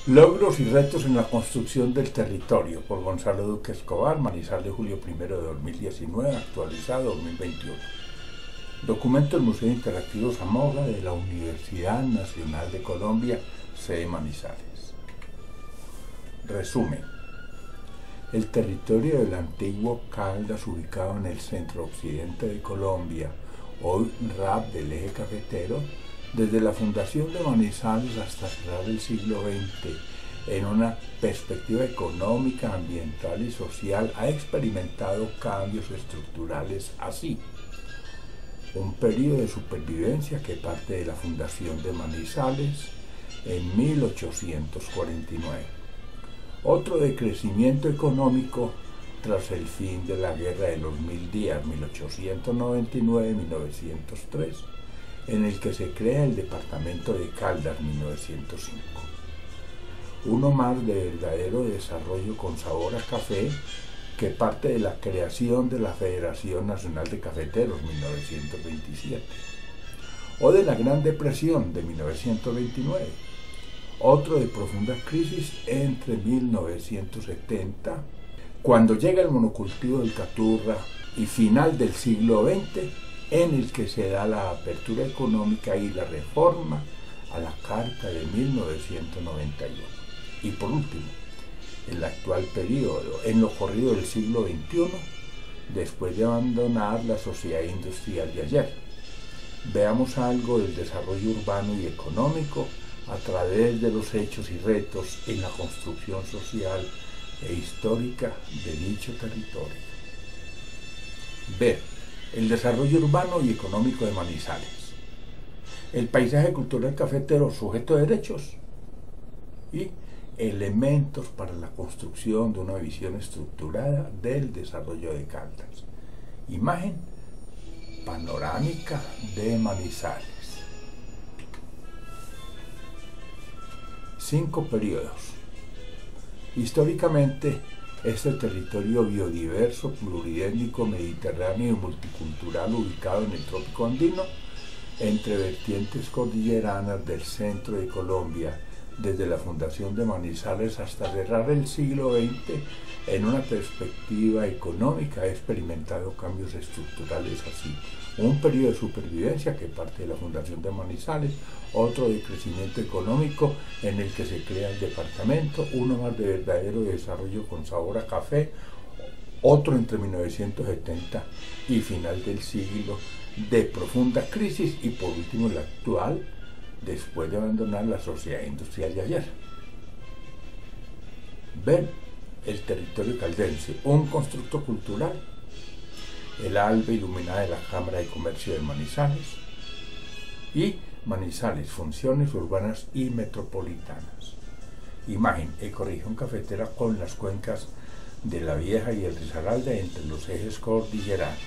Logros y retos en la construcción del territorio, por Gonzalo Duque Escobar, Manizales, julio 1 de 2019, actualizado 2021. Documento del Museo Interactivo Zamora de la Universidad Nacional de Colombia, sede Manizales. Resumen. El territorio del antiguo Caldas, ubicado en el centro-occidente de Colombia, hoy RAP del eje cafetero, desde la fundación de Manizales hasta cerrar el siglo XX, en una perspectiva económica, ambiental y social, ha experimentado cambios estructurales así. Un periodo de supervivencia que parte de la fundación de Manizales en 1849. Otro de crecimiento económico tras el fin de la Guerra de los Mil Días, 1899-1903, en el que se crea el departamento de Caldas, 1905. Uno más de verdadero desarrollo con sabor a café, que parte de la creación de la Federación Nacional de Cafeteros, 1927, o de la Gran Depresión de 1929, otro de profunda crisis entre 1970, cuando llega el monocultivo del caturra, y final del siglo XX, en el que se da la apertura económica y la reforma a la Carta de 1991. Y por último, el actual periodo, en lo corrido del siglo XXI, después de abandonar la sociedad industrial de ayer. Veamos algo del desarrollo urbano y económico a través de los hechos y retos en la construcción social e histórica de dicho territorio. B. El desarrollo urbano y económico de Manizales. El paisaje cultural cafetero sujeto de derechos y elementos para la construcción de una visión estructurada del desarrollo de Caldas. Imagen panorámica de Manizales. 5 periodos. Históricamente, este territorio biodiverso, pluridétnico, mediterráneo y multicultural, ubicado en el trópico andino, entre vertientes cordilleranas del centro de Colombia, desde la fundación de Manizales hasta cerrar el siglo XX, en una perspectiva económica, ha experimentado cambios estructurales así. Un periodo de supervivencia que parte de la fundación de Manizales, otro de crecimiento económico en el que se crea el departamento, uno más de verdadero desarrollo con sabor a café, otro entre 1970 y final del siglo de profunda crisis, y por último el actual, después de abandonar la sociedad industrial de ayer. Ver el territorio caldense, un constructo cultural, el alba iluminada de la Cámara de Comercio de Manizales, y Manizales, funciones urbanas y metropolitanas. Imagen, ecorregión cafetera con las cuencas de la Vieja y el Risaralda entre los ejes cordilleranos.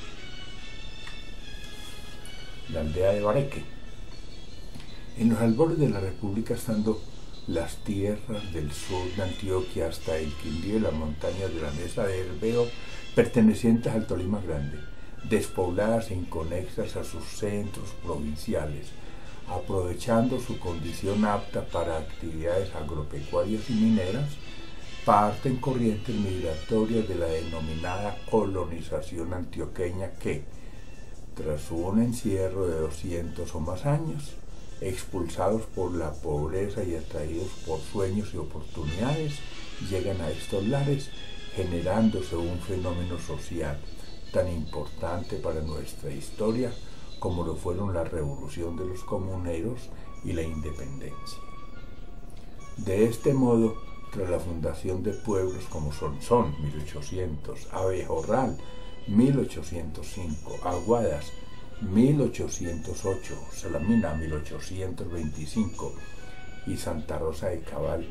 La aldea de Bareque. En los albores de la República, estando las tierras del sur de Antioquia hasta el Quindío y las montañas de la Mesa de Herbeo, pertenecientes al Tolima Grande, despobladas e inconexas a sus centros provinciales, aprovechando su condición apta para actividades agropecuarias y mineras, parten corrientes migratorias de la denominada colonización antioqueña que, tras un encierro de 200 o más años, expulsados por la pobreza y atraídos por sueños y oportunidades, llegan a estos lares, generándose un fenómeno social tan importante para nuestra historia como lo fueron la revolución de los comuneros y la independencia. De este modo, tras la fundación de pueblos como Sonsón, 1800, Abejorral, 1805, Aguadas, 1808, Salamina, 1825 y Santa Rosa de Cabal,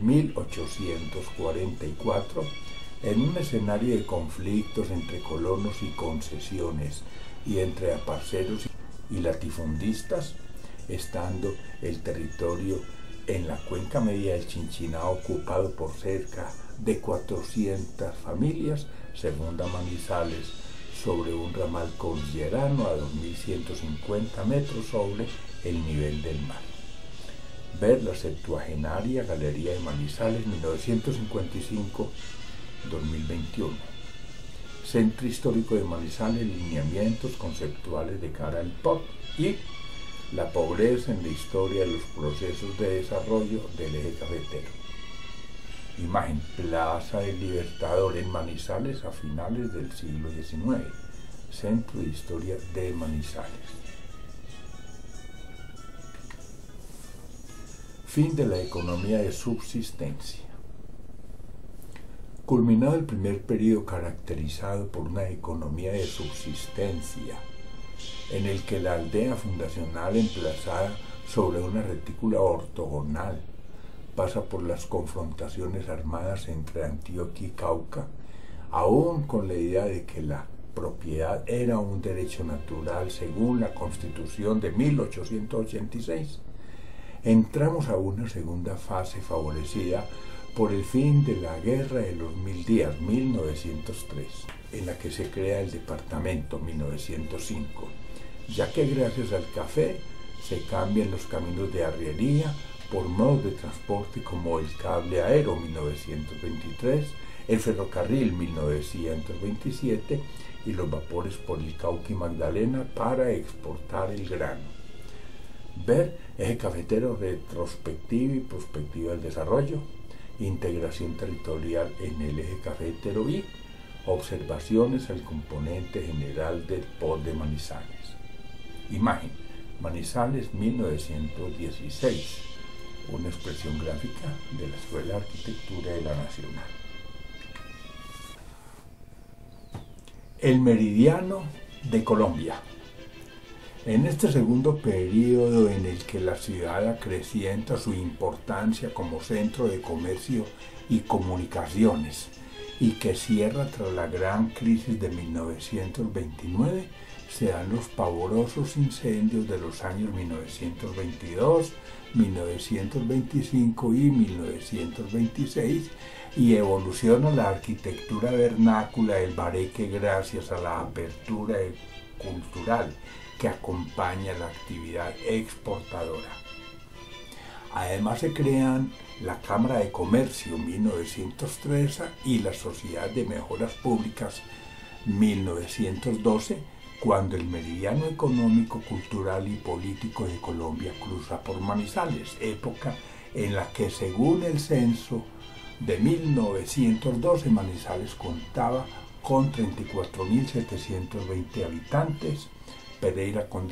1844, en un escenario de conflictos entre colonos y concesiones y entre aparceros y latifundistas, estando el territorio en la cuenca media del Chinchiná ocupado por cerca de 400 familias, se funda Manizales sobre un ramal cordillerano a 2.150 metros sobre el nivel del mar. Ver la 70ª Galería de Manizales 1955-2021. Centro Histórico de Manizales, lineamientos conceptuales de cara al POT y la pobreza en la historia de los procesos de desarrollo del eje cafetero. Imagen, Plaza del Libertador en Manizales a finales del siglo XIX. Centro de Historia de Manizales. Fin de la economía de subsistencia. Culminado el primer periodo caracterizado por una economía de subsistencia, en el que la aldea fundacional emplazada sobre una retícula ortogonal pasa por las confrontaciones armadas entre Antioquia y Cauca, aún con la idea de que la propiedad era un derecho natural según la Constitución de 1886, entramos a una segunda fase favorecida por el fin de la Guerra de los 1000 días, 1903, en la que se crea el departamento 1905, ya que gracias al café se cambian los caminos de arriería por modos de transporte como el cable aéreo 1923, el ferrocarril 1927 y los vapores por el Cauca y Magdalena para exportar el grano. Ver eje cafetero, retrospectiva y prospectiva del desarrollo, integración territorial en el eje cafetero y observaciones al componente general del POT de Manizales. Imagen, Manizales 1916, una expresión gráfica de la Escuela de Arquitectura de la Nacional. El meridiano de Colombia. En este segundo periodo en el que la ciudad acrecienta su importancia como centro de comercio y comunicaciones y que cierra tras la gran crisis de 1929, se dan los pavorosos incendios de los años 1922, 1925 y 1926 y evoluciona la arquitectura vernácula del Bareque gracias a la apertura cultural que acompaña la actividad exportadora. Además se crean la Cámara de Comercio 1913 y la Sociedad de Mejoras Públicas 1912, cuando el meridiano económico, cultural y político de Colombia cruza por Manizales, época en la que según el censo de 1912 Manizales contaba con 34.720 habitantes, Pereira con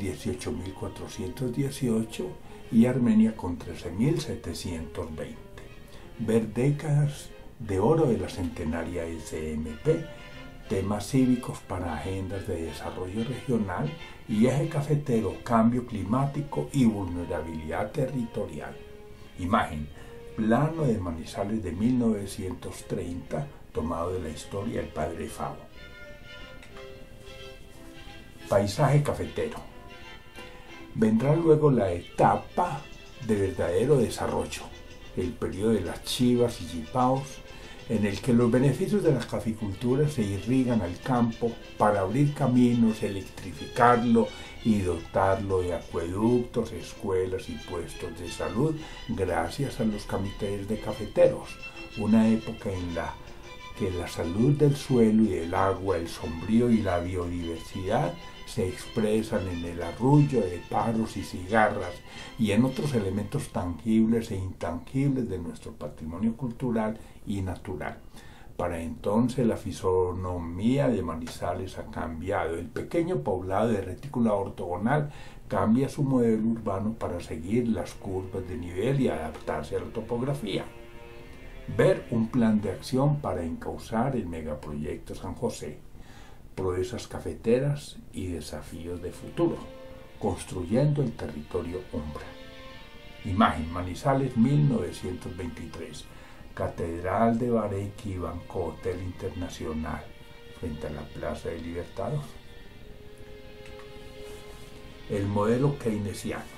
18.418 y Armenia con 13.720. Ver décadas de oro de la centenaria SMP, temas cívicos para agendas de desarrollo regional y eje cafetero, cambio climático y vulnerabilidad territorial. Imagen, plano de Manizales de 1930, tomado de la historia del Padre Favo. Paisaje cafetero. Vendrá luego la etapa de verdadero desarrollo, el periodo de las chivas y chipaos, en el que los beneficios de la caficultura se irrigan al campo para abrir caminos, electrificarlo y dotarlo de acueductos, escuelas y puestos de salud gracias a los comités de cafeteros, una época en la que la salud del suelo y del agua, el sombrío y la biodiversidad se expresan en el arrullo de paros y cigarras y en otros elementos tangibles e intangibles de nuestro patrimonio cultural y natural. Para entonces la fisonomía de Manizales ha cambiado. El pequeño poblado de retícula ortogonal cambia su modelo urbano para seguir las curvas de nivel y adaptarse a la topografía. Ver un plan de acción para encauzar el megaproyecto San José, proezas cafeteras y desafíos de futuro, construyendo el territorio Umbra. Imagen, Manizales 1923, Catedral de Bareque y Banco Hotel Internacional, frente a la Plaza del Libertador. El modelo keynesiano.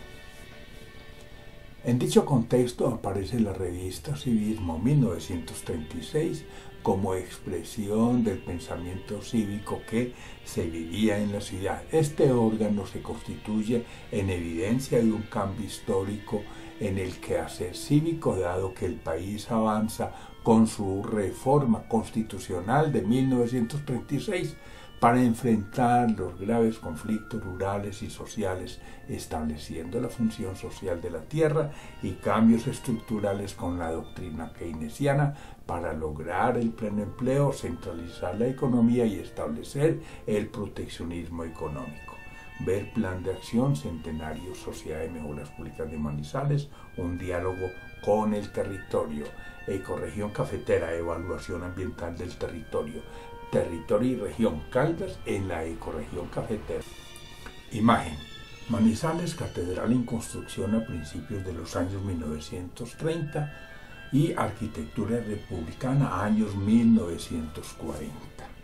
En dicho contexto aparece la revista Civismo 1936 como expresión del pensamiento cívico que se vivía en la ciudad. Este órgano se constituye en evidencia de un cambio histórico en el quehacer cívico, dado que el país avanza con su reforma constitucional de 1936 para enfrentar los graves conflictos rurales y sociales, estableciendo la función social de la tierra y cambios estructurales con la doctrina keynesiana para lograr el pleno empleo, centralizar la economía y establecer el proteccionismo económico. Ver Plan de Acción Centenario Sociedad de Mejoras Públicas de Manizales, un diálogo con el territorio. Ecorregión cafetera, evaluación ambiental del territorio. Territorio y región Caldas en la ecorregión cafetera. Imagen. Manizales, catedral en construcción a principios de los años 1930 y arquitectura republicana años 1940.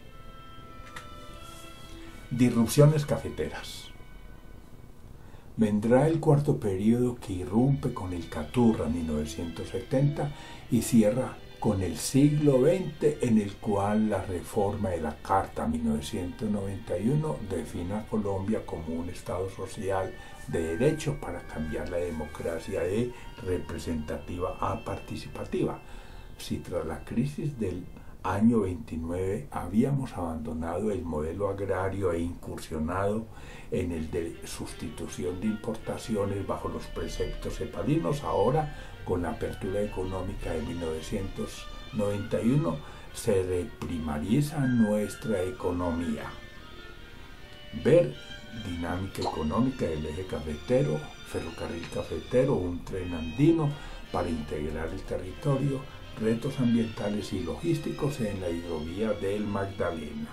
Disrupciones cafeteras. Vendrá el cuarto periodo que irrumpe con el Caturra 1970 y cierra con el siglo XX, en el cual la reforma de la Carta 1991 define a Colombia como un Estado social de derecho para cambiar la democracia de representativa a participativa. Si tras la crisis del año 29 habíamos abandonado el modelo agrario e incursionado en el de sustitución de importaciones bajo los preceptos cepalinos, ahora con la apertura económica de 1991 se reprimariza nuestra economía. Ver dinámica económica del eje cafetero, ferrocarril cafetero, un tren andino para integrar el territorio, retos ambientales y logísticos en la hidrovía del Magdalena.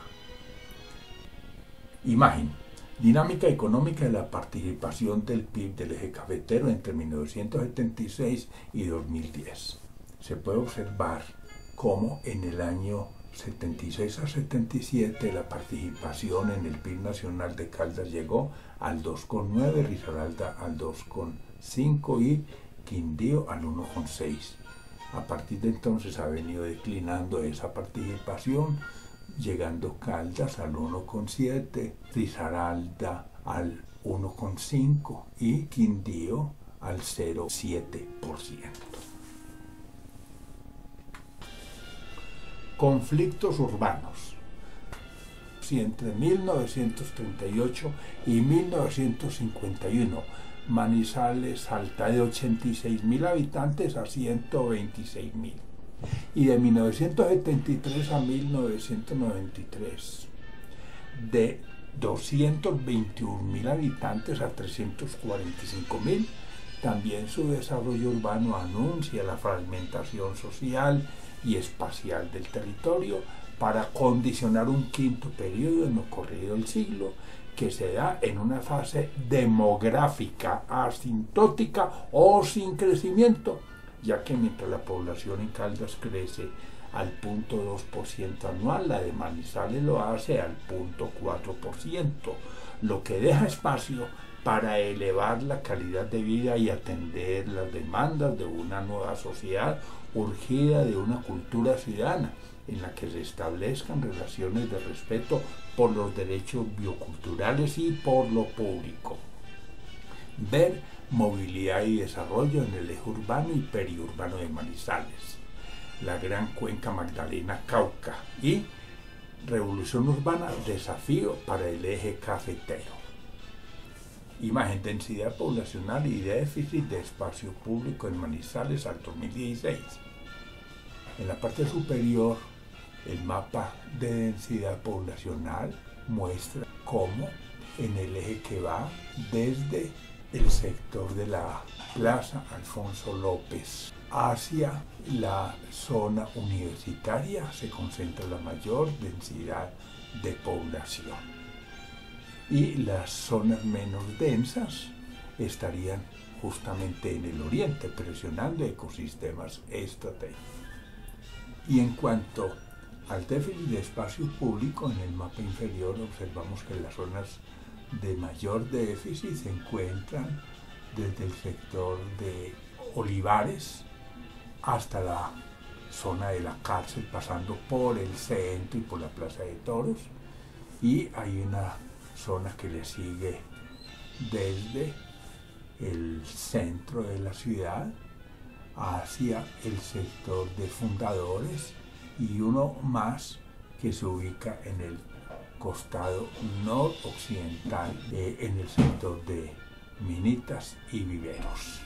Imagen. Dinámica económica de la participación del PIB del eje cafetero entre 1976 y 2010. Se puede observar cómo en el año 76 a 77 la participación en el PIB nacional de Caldas llegó al 2,9, Risaralda al 2,5 y Quindío al 1,6. A partir de entonces ha venido declinando esa participación, llegando Caldas al 1,7, Risaralda al 1,5 y Quindío al 0,7%. Conflictos urbanos. Si entre 1938 y 1951 Manizales salta de 86.000 habitantes a 126.000. Y de 1973 a 1993, de 221.000 habitantes a 345.000, también su desarrollo urbano anuncia la fragmentación social y espacial del territorio para condicionar un quinto periodo en lo corrido del siglo, que se da en una fase demográfica asintótica o sin crecimiento, ya que mientras la población en Caldas crece al 0,2% anual, la de Manizales lo hace al 0,4%, lo que deja espacio para elevar la calidad de vida y atender las demandas de una nueva sociedad urgida de una cultura ciudadana, en la que se establezcan relaciones de respeto por los derechos bioculturales y por lo público. Ver movilidad y desarrollo en el eje urbano y periurbano de Manizales, la Gran Cuenca Magdalena-Cauca y revolución urbana, desafío para el eje cafetero. Imagen, densidad poblacional y déficit de espacio público en Manizales al 2016. En la parte superior, el mapa de densidad poblacional muestra cómo en el eje que va desde el sector de la Plaza Alfonso López hacia la zona universitaria se concentra la mayor densidad de población. Y las zonas menos densas estarían justamente en el oriente, presionando ecosistemas estratégicos. Y en cuanto al déficit de espacio público, en el mapa inferior observamos que las zonas de mayor déficit se encuentran desde el sector de Olivares hasta la zona de la cárcel, pasando por el centro y por la Plaza de Toros, y hay una zona que le sigue desde el centro de la ciudad, hacia el sector de fundadores y uno más que se ubica en el costado noroccidental, en el sector de Minitas y Viveros.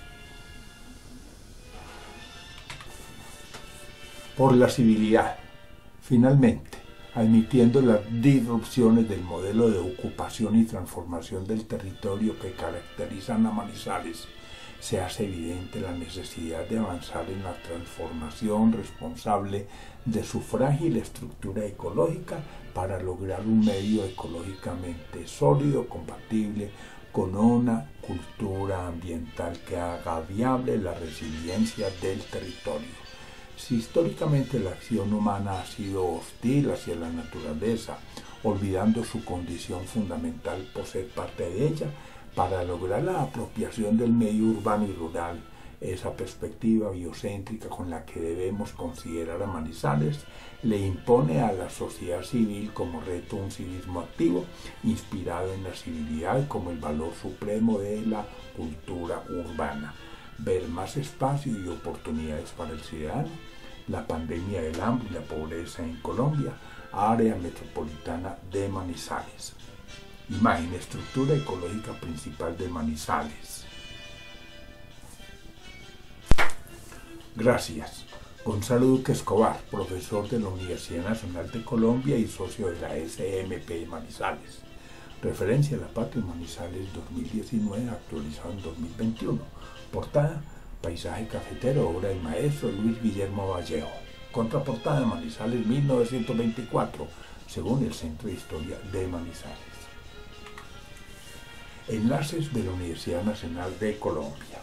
Por la civilidad, finalmente, admitiendo las disrupciones del modelo de ocupación y transformación del territorio que caracterizan a Manizales, se hace evidente la necesidad de avanzar en la transformación responsable de su frágil estructura ecológica para lograr un medio ecológicamente sólido, compatible con una cultura ambiental que haga viable la resiliencia del territorio. Si históricamente la acción humana ha sido hostil hacia la naturaleza, olvidando su condición fundamental por ser parte de ella, para lograr la apropiación del medio urbano y rural, esa perspectiva biocéntrica con la que debemos considerar a Manizales, le impone a la sociedad civil como reto un civismo activo, inspirado en la civilidad como el valor supremo de la cultura urbana. Ver más espacio y oportunidades para el ciudadano, la pandemia del hambre y la pobreza en Colombia, área metropolitana de Manizales. Imagen, estructura ecológica principal de Manizales. Gracias. Gonzalo Duque Escobar, profesor de la Universidad Nacional de Colombia y socio de la SMP Manizales. Referencia a la Patria Manizales 2019, actualizado en 2021. Portada, Paisaje cafetero, obra del maestro Luis Guillermo Vallejo. Contraportada, Manizales 1924, según el Centro de Historia de Manizales. Enlaces de la Universidad Nacional de Colombia.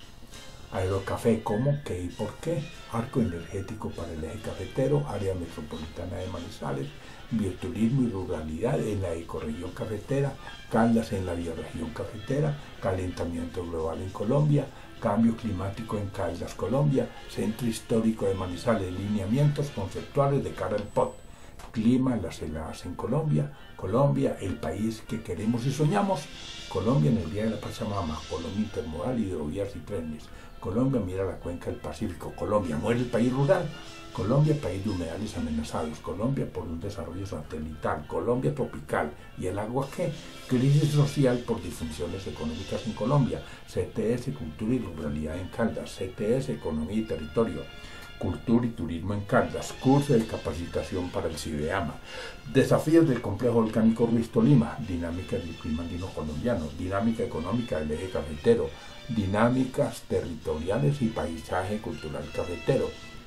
Aerocafé, ¿cómo, qué y por qué? Arco energético para el eje cafetero, área metropolitana de Manizales, bioturismo y ruralidad en la ecorregión cafetera, Caldas en la bioregión cafetera, calentamiento global en Colombia, cambio climático en Caldas, Colombia, centro histórico de Manizales, lineamientos conceptuales de cara al POT, clima, las heladas en Colombia, Colombia, el país que queremos y soñamos, Colombia en el Día de la Pachamama, Colombia intermodal, hidrovías y trenes, Colombia mira la cuenca del Pacífico, Colombia muere el país rural, Colombia país de humedales amenazados, Colombia por un desarrollo satelital, Colombia tropical, y el agua ¿qué? Crisis social por disfunciones económicas en Colombia, CTS, cultura y ruralidad en Caldas, CTS, economía y territorio, cultura y turismo en Caldas, curso de capacitación para el CIDEAMA, desafíos del complejo volcánico Ruiz Tolima, dinámica del clima andino colombiano, dinámica económica del eje cafetero, dinámicas territoriales y paisaje cultural cafetero,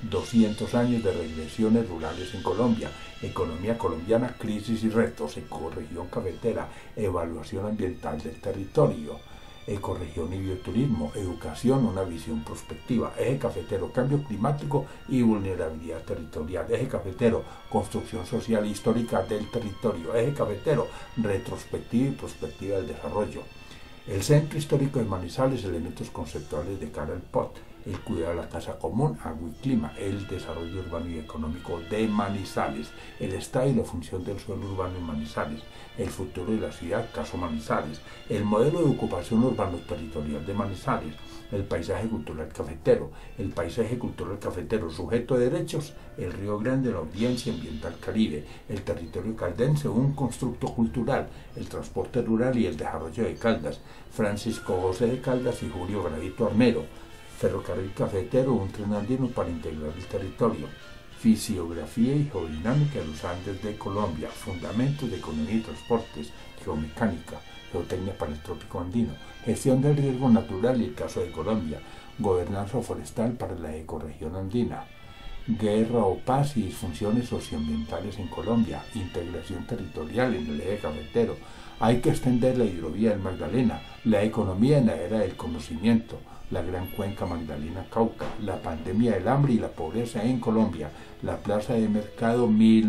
200 años de regresiones rurales en Colombia, economía colombiana, crisis y retos, ecorregión cafetera, evaluación ambiental del territorio, ecorregión y bioturismo, educación, una visión prospectiva, eje cafetero, cambio climático y vulnerabilidad territorial, eje cafetero, construcción social e histórica del territorio, eje cafetero, retrospectiva y prospectiva del desarrollo. El centro histórico de Manizales, elementos conceptuales de cara al POT, el cuidado de la casa común, agua y clima, el desarrollo urbano y económico de Manizales, el estado y la función del suelo urbano en Manizales, el futuro de la ciudad, caso Manizales, el modelo de ocupación urbano-territorial de Manizales, el paisaje cultural cafetero, el paisaje cultural cafetero, sujeto de derechos, el Río Grande, la audiencia ambiental Caribe, el territorio caldense, un constructo cultural, el transporte rural y el desarrollo de Caldas, Francisco José de Caldas y Julio Gravito Armero, ferrocarril cafetero, un tren andino para integrar el territorio, fisiografía y geodinámica de los Andes de Colombia, fundamentos de economía y transportes, geomecánica, geotecnia para el trópico andino, gestión del riesgo natural y el caso de Colombia, gobernanza forestal para la ecorregión andina, guerra o paz y disfunciones socioambientales en Colombia, integración territorial en el eje cafetero, hay que extender la hidrovía del Magdalena, la economía en la era del conocimiento, la gran cuenca Magdalena-Cauca, la pandemia del hambre y la pobreza en Colombia, la plaza de mercado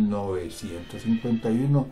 1951-2021,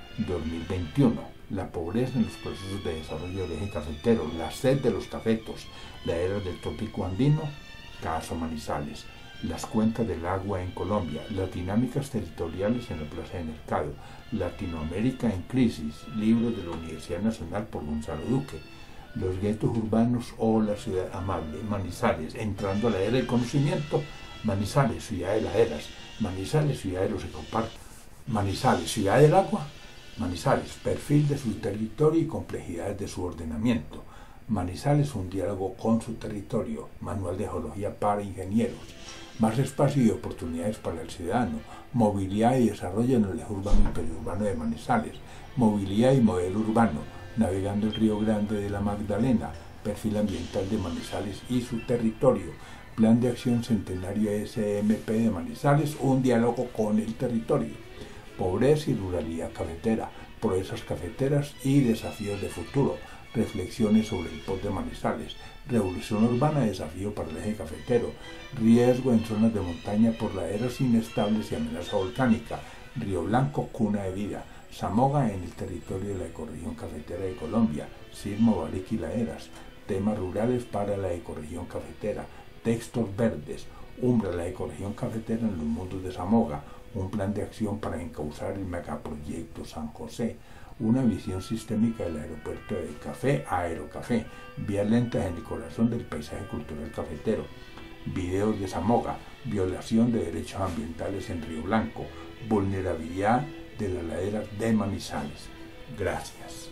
la pobreza en los procesos de desarrollo del eje cafetero, la sed de los cafetos, la era del trópico andino, caso Manizales, las cuencas del agua en Colombia, las dinámicas territoriales en la plaza de mercado, Latinoamérica en crisis, libros de la Universidad Nacional por Gonzalo Duque, los guetos urbanos o la ciudad amable, Manizales, entrando a la era del conocimiento, Manizales, ciudad de laderas, Manizales, ciudad de los ecoparques, Manizales, ciudad del agua, Manizales, perfil de su territorio y complejidades de su ordenamiento, Manizales, un diálogo con su territorio, manual de geología para ingenieros, más espacio y oportunidades para el ciudadano, movilidad y desarrollo en el eje urbano y periurbano de Manizales, movilidad y modelo urbano, navegando el Río Grande de la Magdalena, perfil ambiental de Manizales y su territorio, plan de acción centenario SMP de Manizales, un diálogo con el territorio, pobreza y ruralidad cafetera, proezas cafeteras y desafíos de futuro, reflexiones sobre el POT de Manizales, revolución urbana, desafío para el eje cafetero, riesgo en zonas de montaña por laderas inestables y amenaza volcánica, Río Blanco, cuna de vida, Zamoga en el territorio de la ecorregión cafetera de Colombia, Sismo, Barique y laderas, temas rurales para la ecorregión cafetera, textos verdes, Umbra, la ecorregión cafetera en los mundos de Zamoga, un plan de acción para encauzar el megaproyecto San José, una visión sistémica del aeropuerto de café a Aerocafé, vías lentas en el corazón del paisaje cultural cafetero, videos de Zamoga, violación de derechos ambientales en Río Blanco, vulnerabilidad de la ladera de Manizales. Gracias.